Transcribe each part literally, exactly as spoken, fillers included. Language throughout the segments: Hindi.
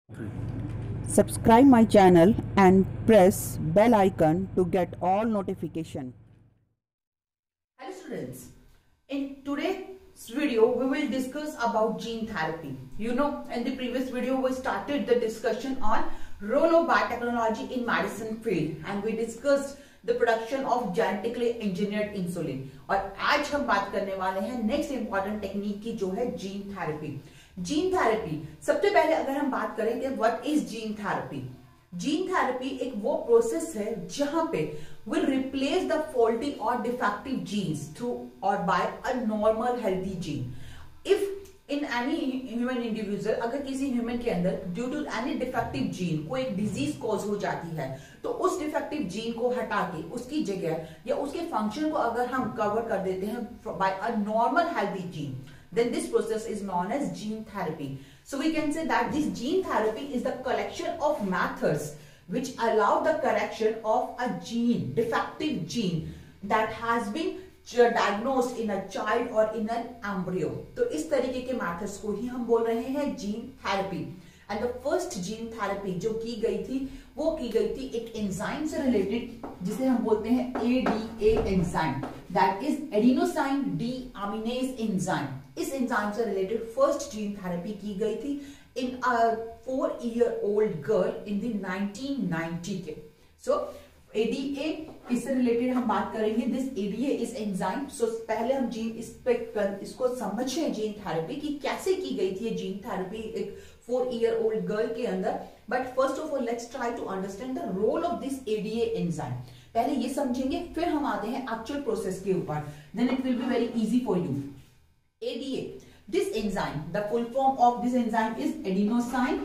Subscribe my channel and press bell icon to get all notification. Hello students, in today's video we will discuss about gene therapy. You know, in the previous video we started the discussion on role of biotechnology in medicine field and we discussed the production of genetically engineered insulin. और आज हम बात करने वाले हैं नेक्स्ट इंपॉर्टेंट टेक्निक की जो है जीन थेरेपी. जीन थेरेपी सबसे पहले अगर हम बात करें कि what is gene therapy. Gene therapy एक वो प्रोसेस है जहां पे विल रिप्लेस द फॉल्टी और डिफेक्टिव जीन्स थ्रू और by a normal healthy gene. If in any human individual, अगर किसी ह्यूमन के अंदर due to any defective gene को एक डिजीज कॉज हो जाती है तो उस डिफेक्टिव जीन को हटा के उसकी जगह या उसके फंक्शन को अगर हम कवर कर देते हैं by a normal healthy gene, then this process is known as gene therapy. So we can say that this gene therapy is the collection of methods which allow the correction of a gene, defective gene that has been diagnosed in a child or in an embryo. तो इस तरीके के methods को ही हम बोल रहे हैं gene therapy. And the first gene therapy जो की गई थी वो की गई थी एक एंजाइम से रिलेटेड जिसे हम बोलते हैं A D A enzyme, that is adenosine deaminase enzyme. इस एंजाइम से रिलेटेड फर्स्ट जीन थेरेपी की गई थी in a four year old girl in the nineteen ninety के. सो एडीए इससे रिलेटेड हम बात करेंगे. This ADA is enzyme. So पहले हम जीन इस पे कर, इसको समझें जीन थेरेपी की कैसे की गई थी जीन थेरेपी एक फोर ईयर ओल्ड गर्ल के अंदर. But first of all let's try to understand the role of this ADA enzyme. पहले ये समझेंगे फिर हम आते हैं एक्चुअल प्रोसेस के ऊपर. Then it will be very easy for you. A D A. This enzyme, the full form of this enzyme is adenosine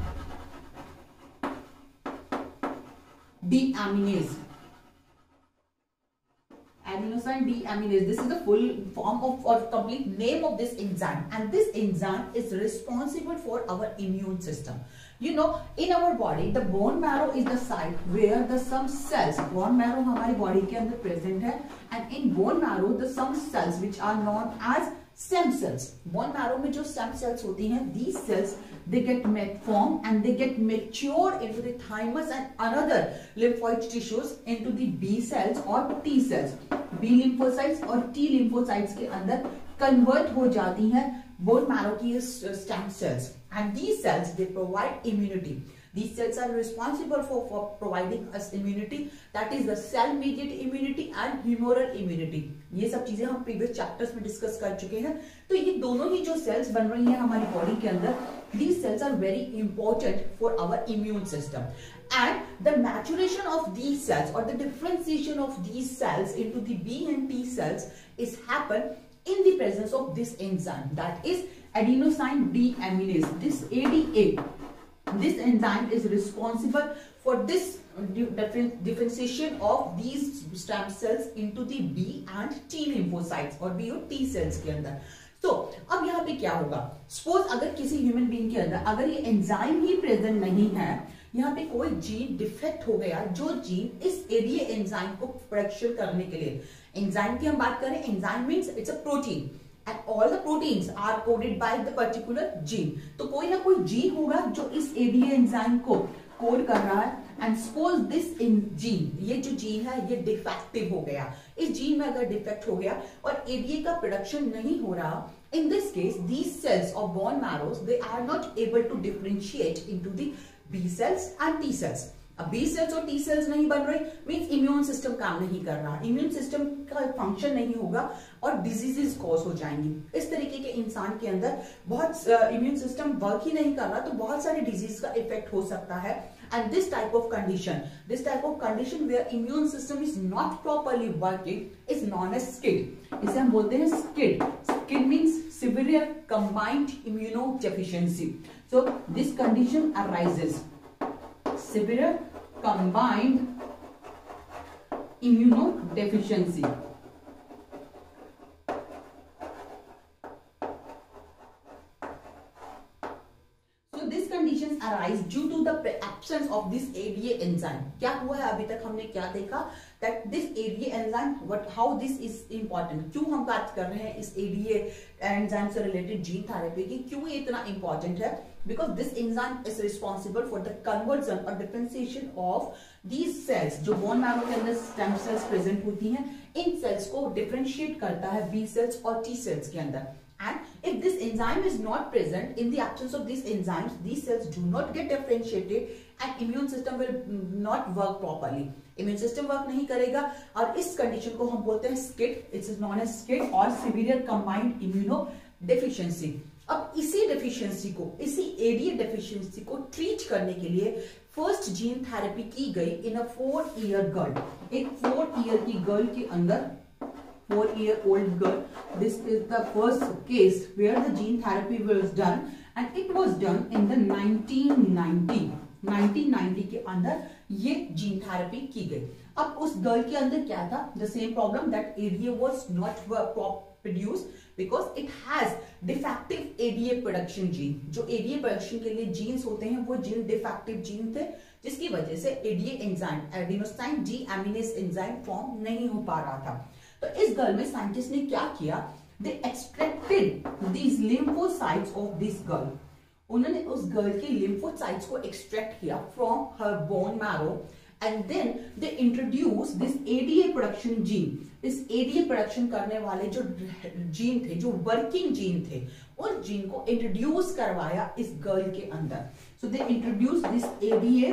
deaminase. Adenosine deaminase. This is the full form of or complete name of this enzyme, and this enzyme is responsible for our immune system. You know, in our body, the bone marrow is the site where the some cells, bone marrow हमारी body के अंदर present है, and in bone marrow the some cells which are known as stem cells. Bone marrow में जो stem cells होती हैं, these cells they get formed and they get matured into the thymus and another lymphoid tissues into the B cells or T cells. B lymphocytes और T lymphocytes के अंदर convert हो जाती हैं bone marrow की stem cells, and these cells they provide immunity. These cells are responsible for, for providing us immunity, that is the cell mediated immunity and humoral immunity. ये सब चीजें हम previous chapters में discuss कर चुके हैं. तो ये दोनों ही जो cells बन रही हैं हमारी body के अंदर, these cells are very important for our immune system. And the maturation of these cells or the differentiation of these cells into the B and T cells is happen in the presence of this enzyme, that is adenosine deaminase. This A D A. This enzyme is responsible for this differentiation of these stem cells into the B and T lymphocytes और B और T cells के अंदर. तो अब यहाँ पे क्या होगा? Suppose अगर किसी ह्यूमन बीइंग के अंदर अगर ये एंजाइम ही प्रेजेंट नहीं है, यहाँ पे कोई जीन डिफेक्ट हो गया, जो जीन इस एडीए एंजाइम को प्रोडक्शन करने के लिए, एंजाइम की हम बात करें, enzyme means it's a protein and all the proteins are coded by the particular gene. तो कोई ना कोई जीन होगा जो इस एडीए एंजाइम को कोड कर रहा है. And suppose this in gene, ये जो जीन है ये डिफेक्टिव हो गया. इस जीन में अगर डिफेक्ट हो गया और एडीए का प्रोडक्शन नहीं हो रहा, in this case these cells of bone marrows they are not able to differentiate into the B cells and T cells. अब B cells और T cells नहीं बन रहे मीन्स इम्यून सिस्टम काम नहीं कर रहा, इम्यून सिस्टम का फंक्शन नहीं होगा और डिजीजेस कॉज हो जाएंगी. इस तरीके के इंसान के अंदर बहुत इम्यून सिस्टम वर्क ही नहीं कर रहा तो बहुत सारे डिजीज का इफेक्ट हो सकता है. And this type of condition this type of condition where immune system is not properly working is known as SCID. इसे हम बोलते हैं SCID. SCID means severe combined immunodeficiency. So this condition arises severe combined immunodeficiency. So this conditions arise due to the absence of this A D A enzyme. क्या हुआ है अभी तक हमने क्या देखा that this A D A enzyme, what how this is important, क्यों हम बात कर रहे हैं इस A D A enzyme से related gene therapy की, क्यों ये इतना important है. because this enzyme is responsible for the conversion or differentiation of these cells. जो bone marrow के अंदर stem cells present होती हैं, इन cells को differentiate करता है B cells और T cells के अंदर. And if this enzyme is not present, in the absence of these enzymes, these cells do not get differentiated and immune system will not work properly. Immune system work नहीं करेगा और इस condition को हम बोलते हैं S C I D. It is known as S C I D और severe combined immunodeficiency. अब इसी deficiency को, इसी A D A deficiency को treat करने के लिए first gene therapy की गई in a four year girl. एक four year की girl के अंदर four year old girl. This is the first case where the gene therapy was done and it was done in the nineteen ninety. nineteen ninety के अंदर ये gene therapy की गई. अब उस girl के अंदर क्या था? The same problem that A D A was not produced because it has defective A D A production gene. जो A D A production के लिए genes होते हैं वो gene defective gene थे जिसकी वजह से A D A enzyme adenosine deaminase enzyme form नहीं हो पा रहा था. तो इस गर्ल में साइंटिस्ट ने क्या किया? They extracted these lymphocytes of this girl. उन्होंने उस गर्ल की लिम्फोसाइट्स को एक्सट्रैक्ट किया from her bone marrow and then they introduce this ADA production gene. इस एडीए प्रोडक्शन करने वाले जो जीन थे, जो वर्किंग जीन थे, उन जीन को इंट्रोड्यूस करवाया इस गर्ल के अंदर. So they introduce this ADA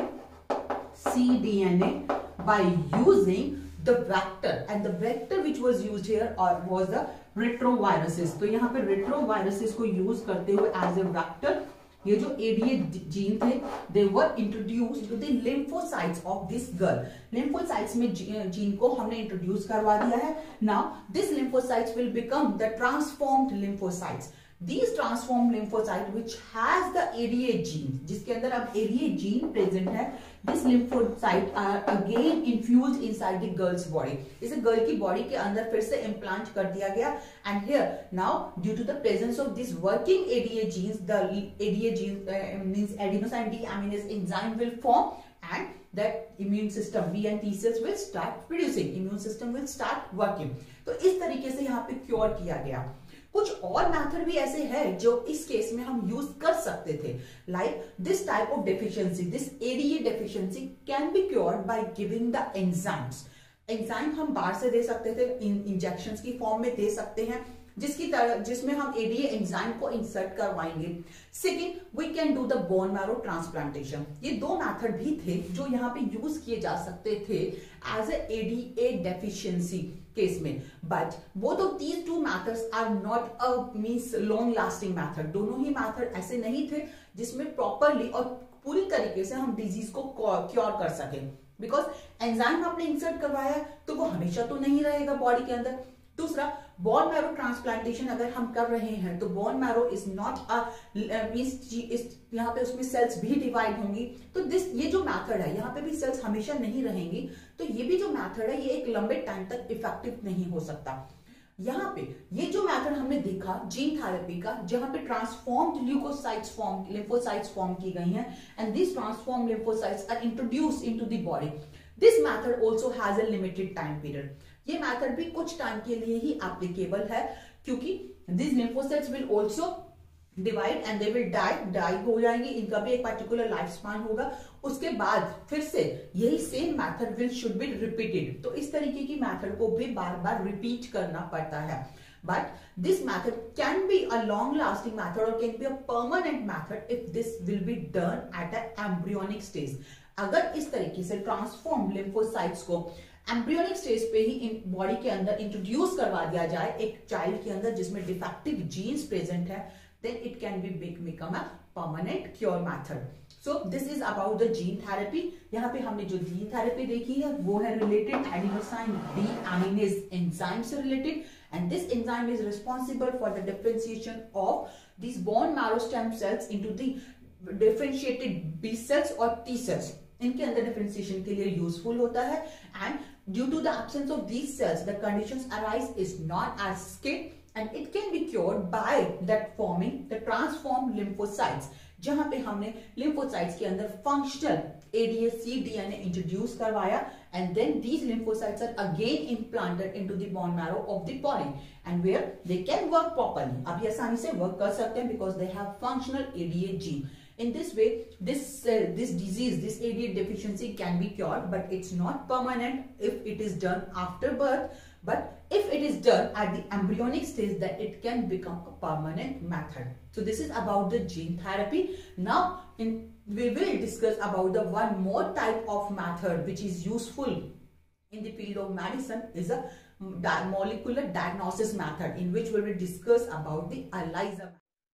cDNA by using the vector, and the vector which was used here or was the retroviruses. तो यहाँ पे retroviruses को use करते हुए as a vector ये जो A D A gene थे they were introduced to the lymphocytes of this girl. lymphocytes में gene को हमने introduce करवा दिया है. Now this lymphocytes will become the transformed lymphocytes. These transformed lymphocyte which has the A D A gene, जिसके अंदर अब A D A gene present है, this lymphocyte are again infused inside the girl's body. इसे girl की body के अंदर फिर से implant कर दिया गया and here now due to the presence of this working A D A genes, the A D A gene uh, means adenosine deaminase enzyme will form and that immune system B and T cells will start producing. Immune system will start working. तो इस तरीके से यहाँ पे cure किया गया. कुछ और मेथड भी ऐसे हैं जो इस केस में हम यूज कर सकते थे. Like this type of deficiency, this ADA deficiency can be cured by giving the enzymes. Enzyme हम बाहर से दे सकते थे, इंजेक्शंस की फॉर्म में दे सकते हैं जिसकी तरह जिसमें हम एडीए एंजाइम को इंसर्ट करवाएंगे. Second, we can do the bone marrow transplantation. ये दो मेथड भी थे जो यहाँ पे यूज किए जा सकते थे as a ADA deficiency case में. But both of these two methods are not a means long lasting method. दोनों ही मेथड ऐसे नहीं थे जिसमें प्रॉपरली और पूरी तरीके से हम डिजीज को क्योर कर सके. बिकॉज एंजाइम आपने इंसर्ट करवाया तो वो हमेशा तो नहीं रहेगा बॉडी के अंदर. दूसरा, बोन मैरो ट्रांसप्लांटेशन अगर हम कर रहे हैं तो bone marrow is not a means यहाँ पे उसमें सेल्स भी डिवाइड होंगी. तो दिस ये जो मेथड है यहाँ पे भी सेल्स हमेशा नहीं रहेंगी. तो ये भी जो मेथड है ये एक लंबे टाइम तक इफेक्टिव नहीं हो सकता. यहाँ पे ये जो मेथड हमने देखा जीन थेरेपी का, जहां पे transformed leucocytes form lymphocytes form की गई हैं and this transformed lymphocytes are introduced into the body. This method also has a limited time period. ये मेथड भी कुछ टाइम के लिए ही एप्लीकेबल है क्योंकि this lymphocytes will also divide and they will die die हो जाएंगे. इनका भी एक पर्टिकुलर लाइफ स्पान होगा. उसके बाद फिर से यही same method will should be repeated. तो इस तरीके की मेथड को भी बार बार रिपीट करना पड़ता है. But this method can be a long lasting method और can be a permanent method if this will be done at a embryonic stage. अगर इस तरीके से ट्रांसफॉर्म लिम्फोसाइट्स को एम्ब्रियोनिक स्टेज पे ही इन बॉडी के अंदर इंट्रोड्यूस करवा दिया जाए एक चाइल्ड के अंदर जिसमें डिफेक्टिव जीन्स प्रेजेंट है, then it can be become a permanent cure method. So this is about the gene therapy. यहाँ पे हमने जो gene therapy देखी है वो है related adenosine deaminase enzyme से related, and this enzyme is responsible for the differentiation of these bone marrow stem cells into the differentiated B cells और T cells. इनके अंदर डिफरेंशिएशन के लिए यूजफुल होता है and due to the absence of these cells the conditions arise is not as skin and it can be cured by that forming the transformed lymphocytes. जहां पे हमने लिम्फोसाइट्स के अंदर फंक्शनल एडीएसी डीएनए इंट्रोड्यूस करवाया and then these lymphocytes are again implanted into the bone marrow of the body and where they can work properly. अब ये आसानी से work कर सकते हैं because they have functional A D A gene. In this way, this uh, this disease, this A D A deficiency can be cured, but it's not permanent if it is done after birth. But if it is done at the embryonic stage, then it can become a permanent method. So this is about the gene therapy. Now, in we will discuss about the one more type of method which is useful in the field of medicine is a di molecular diagnosis method, in which we will discuss about the ELISA.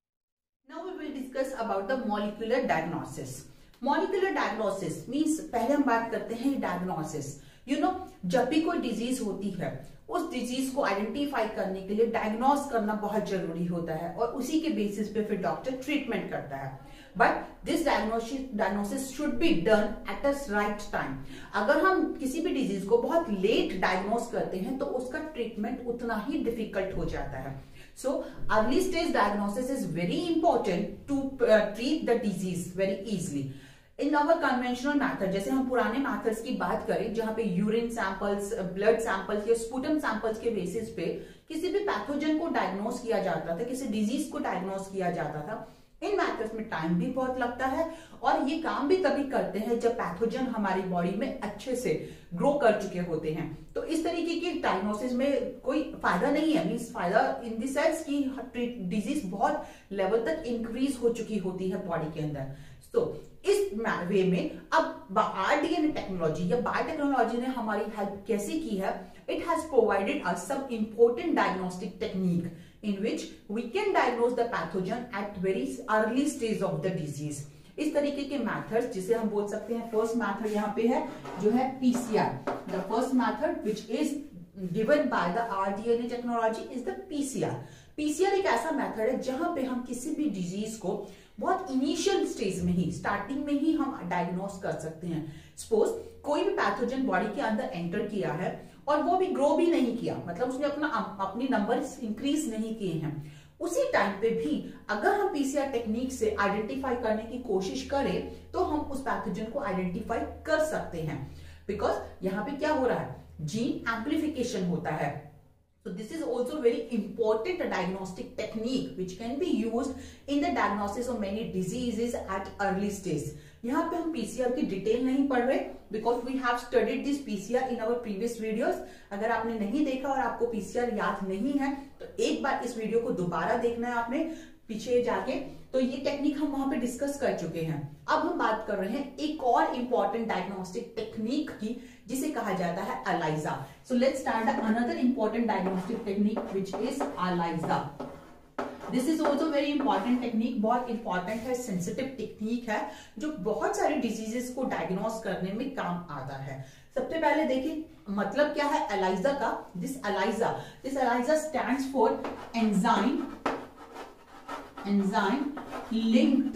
Now we will discuss about the molecular diagnosis. Molecular diagnosis means पहले हम बात करते हैं diagnosis. You know, जब भी कोई डिजीज होती है उस डिजीज को आइडेंटिफाई करने के लिए डायग्नोस करना बहुत जरूरी होता है और उसी के बेसिस पे फिर डॉक्टर ट्रीटमेंट करता है. But this diagnosis diagnosis should be done at a right time. अगर हम किसी भी डिजीज को बहुत लेट डायग्नोस करते हैं तो उसका ट्रीटमेंट उतना ही डिफिकल्ट हो जाता है. So early stage diagnosis is very important to uh, treat the disease very easily. In our conventional method, जैसे हम पुराने methods की बात करें जहां पे यूरिन सैंपल्स, ब्लड सैंपल्स या स्पूटम सैंपल्स के बेसिस पे किसी भी पैथोजन को डायग्नोस किया जाता था, किसी डिजीज को डायग्नोस किया जाता था, इन मेथड्स में टाइम भी बहुत लगता है और ये काम भी तभी करते हैं जब पैथोजन हमारी बॉडी में अच्छे से ग्रो कर चुके होते हैं. तो इस तरीके की डायग्नोसिस में कोई फायदा नहीं है. मींस फायदा इन द सेंस कि डिजीज बहुत लेवल तक इंक्रीज हो चुकी होती है बॉडी के अंदर. तो इस वे में अब आरडीएनए टेक्नोलॉजी या बायोटेक्नोलॉजी ने हमारी हेल्प कैसे की है. It has provided us some important diagnostic technique in which we can diagnose the pathogen at very early stage of the disease. इस तरीके के मेथड्स जिसे हम बोल सकते हैं, फर्स्ट मेथड यहाँ पे है जो है PCR. The first method which is given by the rDNA technology is the PCR. PCR एक ऐसा मेथड है जहां पे हम किसी भी डिजीज को बहुत इनिशियल स्टेज में ही, स्टार्टिंग में ही हम डायग्नोस कर सकते हैं. सपोज कोई भी पैथोजन बॉडी के अंदर एंटर किया है और वो भी ग्रो भी नहीं किया, मतलब उसने अपना अपनी नंबर इंक्रीज नहीं किए हैं, उसी टाइम पे भी अगर हम पीसीआर टेक्निक से आइडेंटिफाई करने की कोशिश करें तो हम उस पैथोजन को आइडेंटिफाई कर सकते हैं. बिकॉज यहाँ पे क्या हो रहा है, जीन एम्प्लीफिकेशन होता है. So this is also very important diagnostic technique which can be used in the diagnosis of many diseases at early stage. यहाँ पे हम पीसीआर की डिटेल नहीं पढ़ रहे because we have studied this P C R in our previous videos. अगर आपने नहीं देखा और आपको पीसीआर याद नहीं है तो एक बार इस वीडियो को दोबारा देखना है आपने पीछे जाके. तो ये टेक्निक हम वहां पे डिस्कस कर चुके हैं. अब हम बात कर रहे हैं एक और इंपॉर्टेंट डायग्नोस्टिक टेक्निक की जिसे कहा जाता है ELISA. So let's start another important diagnostic technique which is ELISA. This is also very important technique, बहुत इंपॉर्टेंट है, सेंसिटिव टेक्निक है जो बहुत सारे डिजीजेस को डायग्नोस करने में काम आता है. सबसे पहले देखिए मतलब क्या है ELISA का. This ELISA this ELISA stands for enzyme enzyme linked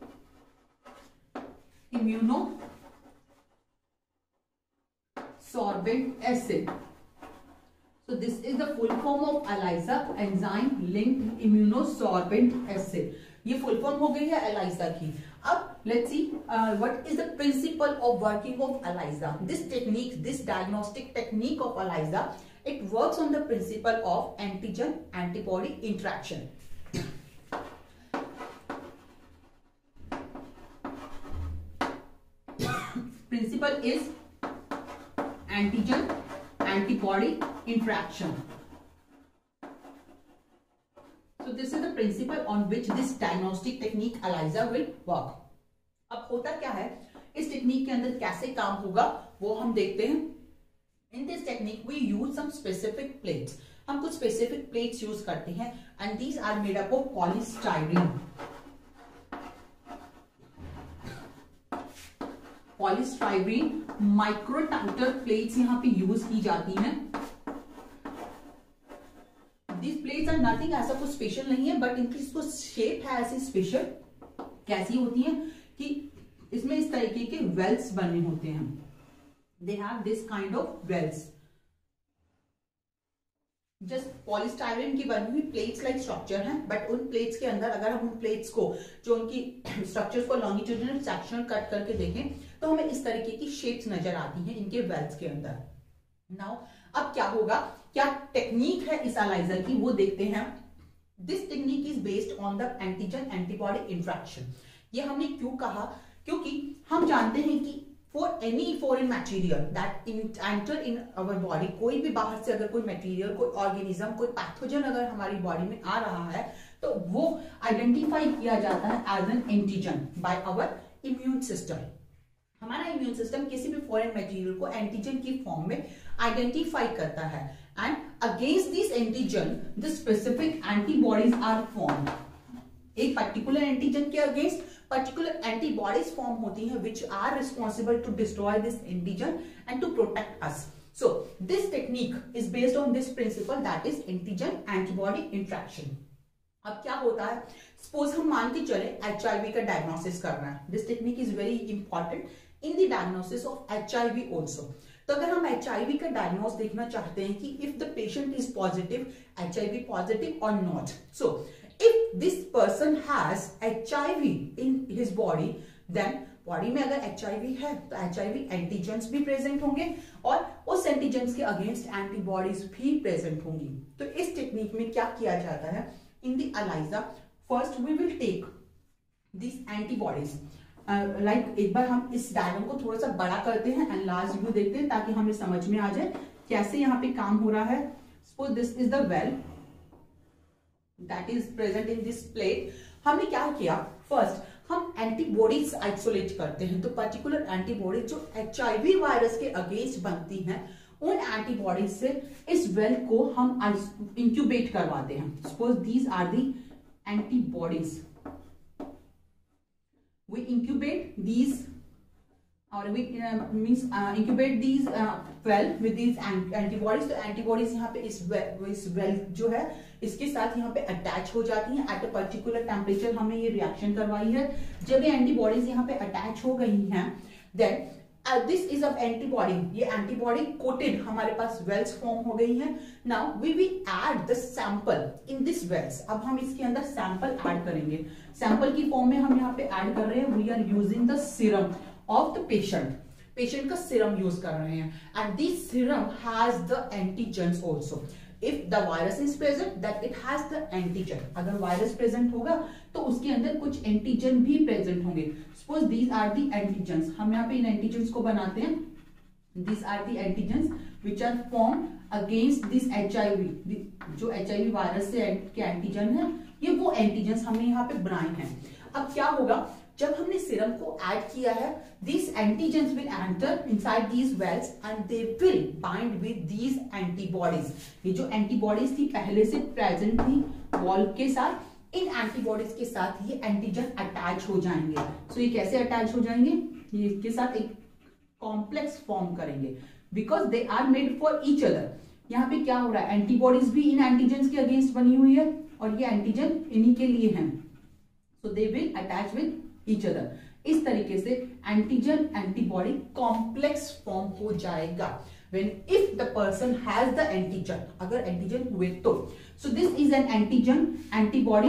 immunosorbent acid. So this is the full form of ELISA, enzyme linked immunosorbent acid. ये full form हो गई है ELISA की. अब let's see uh, what is the principle of working of ELISA. This technique, this diagnostic technique of ELISA, it works on the principle of antigen antibody interaction. Principle is antigen antibody interaction. So this is the principle on which this diagnostic technique ELISA will work. अब होता क्या है, इस टेक्निक के अंदर कैसे काम होगा वो हम देखते हैं. In this technique we use some specific plates. हम कुछ specific plates use करते हैं and these are made up of polystyrene. Polystyrene microtiter plates यहाँ पे यूज की जाती हैं. These plates are nothing, ऐसा कुछ स्पेशल नहीं है, बट इनकी इसको शेप है ऐसी स्पेशल. कैसी होती है कि इसमें इस तरीके के वेल्स बने होते हैं. They have this kind of wells. Just polystyrene की बनी हुई प्लेट्स लाइक स्ट्रक्चर है, बट उन प्लेट्स के अंदर अगर हम उन प्लेट्स को जो उनकी स्ट्रक्चर्स को लॉन्गिट्यूडिनल सेक्शनल कट करके देखें तो हमें इस तरीके की शेप्स नजर आती हैं इनके वेल्स के अंदर। नाउ अब क्या होगा, क्या टेक्निक है इस एनालाइजर की वो देखते हैं। This technique is based on the antigen antibody interaction. ये हमने क्यों कहा, क्योंकि हम जानते हैं कि for any foreign material that enter in our body, कोई भी बाहर से अगर कोई मटेरियल, कोई ऑर्गेनिज्म, कोई पैथोजन अगर हमारी बॉडी में आ रहा है तो वो आइडेंटिफाई किया जाता है as an antigen by our immune system. हमारा इम्यून सिस्टम किसी भी फॉरेन मटेरियल को एंटीजन की फॉर्म में आइडेंटिफाई करता है and against this antigen the specific antibodies are formed. एक पर्टिकुलर एंटीजन के अगेंस्ट पर्टिकुलर एंटीबॉडीज फॉर्म होती हैं which are responsible to destroy this antigen and to protect us. So this technique is based on this principle, that is antigen antibody interaction. अब क्या होता है, सपोज हम मान के चले एचआईवी का डायग्नोसिस करना है। This technique is very important in the diagnosis of HIV also. तो अगर हम एचआईवी का डायग्नोस देखना चाहते हैं कि if the patient is positive, HIV positive और not, so if this person has H I V in his body, then body में अगर H I V है तो H I V एंटीजेंस भी प्रेजेंट होंगे और उस एंटीजेंस के अगेंस्ट एंटीबॉडीज भी प्रेजेंट होंगी। तो इस टेक्निक में क्या किया जाता है, in the ELISA first we will take this antibodies like, एक बार हम इस डायग्राम को थोड़ा सा बड़ा करते हैं एंड लार्ज व्यू देखते हैं ताकि हमें समझ में आ जाए कैसे यहाँ पे काम हो रहा है। Suppose this is the well that is present in this plate। हमने क्या किया, फर्स्ट हम एंटीबॉडीज आइसोलेट करते हैं। तो पर्टिकुलर एंटीबॉडीज जो एचआईवी वायरस के अगेंस्ट बनती हैं उन एंटीबॉडीज से इस वेल को हम इंक्यूबेट करवाते हैं। Suppose these are the antibodies, we incubate these और we uh, means uh, incubate these uh, well with these antibodies। तो एंटीबॉडीज यहाँ पे इस वेल इस वेल जो है इसके साथ यहाँ पे अटैच हो जाती हैं एट अ पर्टिकुलर टेम्परेचर। हमने ये रिएक्शन करवाई है। जब ये एंटीबॉडीज यहाँ पे अटैच हो गई हैं then this is a antibody, ये एंटीबॉडी कोटेड हमारे पास वेल्स फॉर्म हो गई हैं। Now we will add the sample in this wells. अब हम इसके अंदर सैंपल ऐड करेंगे। सैंपल की फॉर्म में हम यहाँ पे ऐड कर रहे हैं, we are using the serum of the patient. Patient का सीरम यूज कर रहे हैं and this serum has the antigens also. If the virus is present that it has the antigen. अगर वायरस प्रेजेंट होगा तो उसके अंदर कुछ एंटीजन भी प्रेजेंट होंगे। Suppose these are the antigens. हम यहाँ पे इन एंटीजेंस को बनाते हैं। These are the antigens which are form against this HIV. जो एचआईवी वायरस से के एंटीजन है, ये वो एंटीजेंस हमने यहाँ पे बनाए हैं। अब क्या होगा, जब हमने सीरम को ऐड किया है, these antigens will enter inside these wells and they will bind with these antibodies। ये जो एंटीबॉडीज थी पहले से प्रेजेंट थी वॉल के साथ, इन एंटीबॉडीज के साथ ये एंटीजन अटैच हो जाएंगे। सो so, ये कैसे अटैच हो जाएंगे, ये इसके साथ एक कॉम्प्लेक्स फॉर्म करेंगे because they are made for each other. यहाँ पे क्या हो रहा है, एंटीबॉडीज भी इन एंटीजेंस के अगेंस्ट बनी हुई है और ये एंटीजन इन्हीं के लिए हैं। So they will attach with each other. इस तरीके से एंटीजन एंटीबॉडी कॉम्प्लेक्स फॉर्म हो जाएगा when if the person has the antigen. अगर एंटीजन हुए तो so this is an antigen antibody,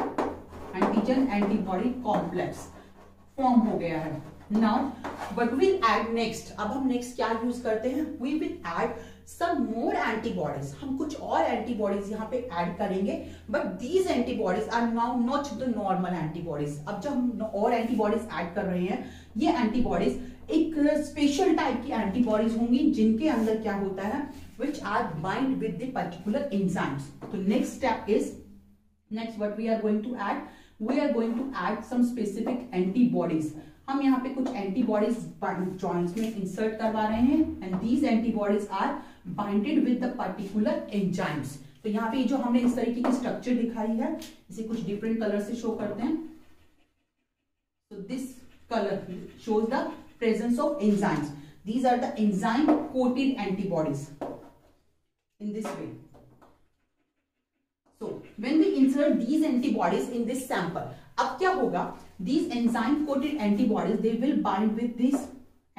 antigen antibody complex form हो गया है। Now what will add next, अब हम नेक्स्ट क्या यूज करते हैं, we will add some more antibodies. हम कुछ और एंटीबॉडीज यहाँ पे ऐड करेंगे but these antibodies are now not the normal antibodies. अब जब हम और एंटीबॉडीज ऐड कर रहे हैं, ये एंटीबॉडीज एक स्पेशल टाइप की एंटीबॉडीज होंगी जिनके अंदर क्या होता है, which are bind with the particular enzymes. तो next step is, next what we are going to add, we are going to add some specific antibodies. हम यहाँ पे कुछ एंटीबॉडीज जॉइंट्स में इंसर्ट करवा रहे हैं and these antibodies are binded with the particular enzymes. तो यहाँ पे जो हमने इस तरीके की स्ट्रक्चर दिखाई है, इसे कुछ डिफरेंट कलर से शो करते हैं। So this color shows the presence of enzymes. These are the enzyme coated antibodies in this way. So when we insert these antibodies in this sample, अब क्या होगा, these enzyme coated antibodies they will bind with these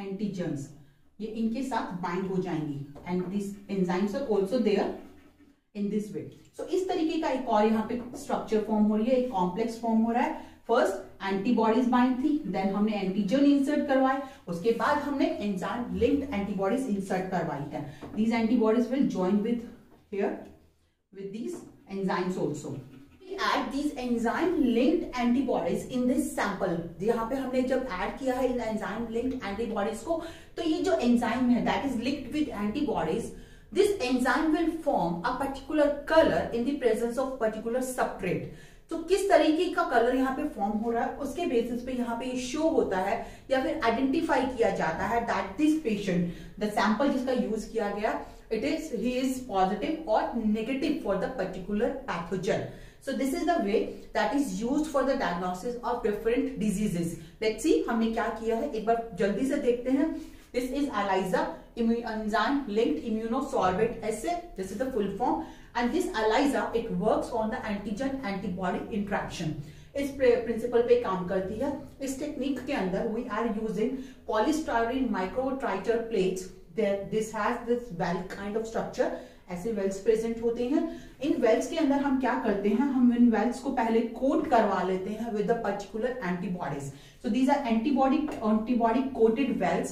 antigens. ये इनके साथ बाइंड हो जाएंगी and this enzymes are also there in this way. So इस तरीके का एक और यहाँ पे स्ट्रक्चर फॉर्म हो रही है, एक कॉम्प्लेक्स फॉर्म हो रहा है। फर्स्ट एंटीबॉडीज बाइंड थी, देन हमने एंटीजन इंसर्ट करवाए, उसके बाद हमने एंजाइम लिंक्ड एंटीबॉडीज इंसर्ट करवाई है। These antibodies will join with here with these enzymes also. Add these enzyme linked antibodies in this sample। यहाँ पे हमने जब ऐड किया है इन enzyme linked antibodies को, तो ये जो enzyme है that is linked with antibodies, this enzyme will form a particular color in the presence of particular substrate। तो किस तरीके का कलर यहाँ पे फॉर्म हो रहा है उसके बेसिस पे यहाँ पे शो होता है या फिर आइडेंटिफाई किया जाता है that this patient, the sample जिसका यूज किया गया, it is he is positive और negative for the particular pathogen. So this is the way that is used for the diagnosis of different diseases. Let's see हमने क्या किया है, एक बार जल्दी से देखते हैं। This is ELISA, enzyme linked immunosorbate assay. This is the full form, and this ELISA it works on the antigen antibody interaction. इस प्रिंसिपल पे काम करती है। इस टेक्निक के अंदर we are using polystyrene microtriter plates. There, this has this well kind of structure. ऐसे वेल्स प्रेजेंट होते हैं। इन वेल्स के अंदर हम क्या करते हैं, हम इन वेल्स को पहले कोट करवा लेते हैं with the particular antibodies. So these are antibody antibody coated wells.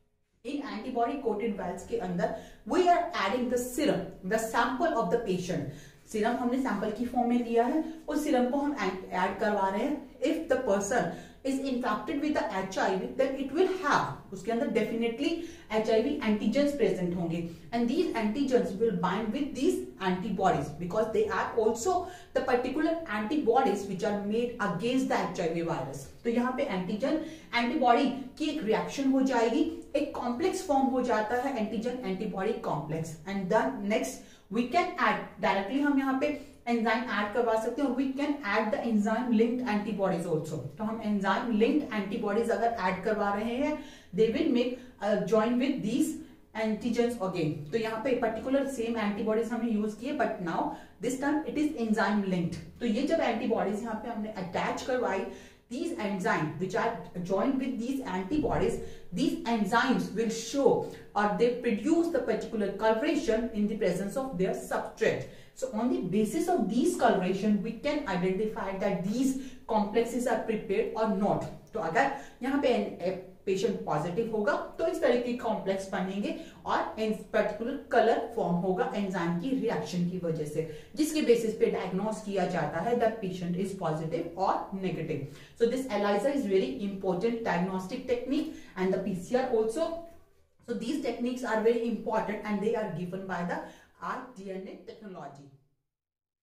इन एंटीबॉडी कोटेड वेल्स के अंदर we are adding the serum, the sample of the patient. Serum हमने सैंपल की फॉर्म में लिया है, उस सीरम को हम ऐड करवा रहे हैं। If the person is infected with the H I V, then it will have, उसके अंदर definitely H I V antigens present होंगे, and these antigens will bind with these antibodies because they are also the particular antibodies which are made against the H I V virus। तो यहाँ पे एंटीजन एंटीबॉडी की एक रिएक्शन हो जाएगी, एक कॉम्प्लेक्स फॉर्म हो जाता है antigen antibody complex, and then next we can add directly, हम यहाँ पे एंजाइम ऐड करवा सकते हैं और we can add the enzyme linked antibodies also. तो हम एंजाइम लिंक्ड एंटीबॉडीज अगर ऐड करवा रहे हैं, they will make join with these antigens again. तो यहाँ पे पर्टिकुलर सेम एंटीबॉडीज हमने यूज किए, but now this time it is enzyme linked. तो ये जब एंटीबॉडीज यहाँ पे हमने अटैच करवाई, these enzymes which are joined with these antibodies, these enzymes will show or they produce the particular coloration in the presence of their substrate. So on the basis of these coloration we can identify that these complexes are prepared or not. तो अगर यहाँ पे पेशेंट पॉजिटिव होगा तो इस तरह के कॉम्प्लेक्स बनेंगे और पर्टिकुलर कलर फॉर्म होगा एंजाइम की रिएक्शन की वजह से, जिसके बेसिस पे डायग्नोस किया जाता है दैट पेशेंट इज पॉजिटिव और negative. So this ELISA is very important diagnostic technique and the P C R also. So these techniques are very important and they are given by the R D N A technology.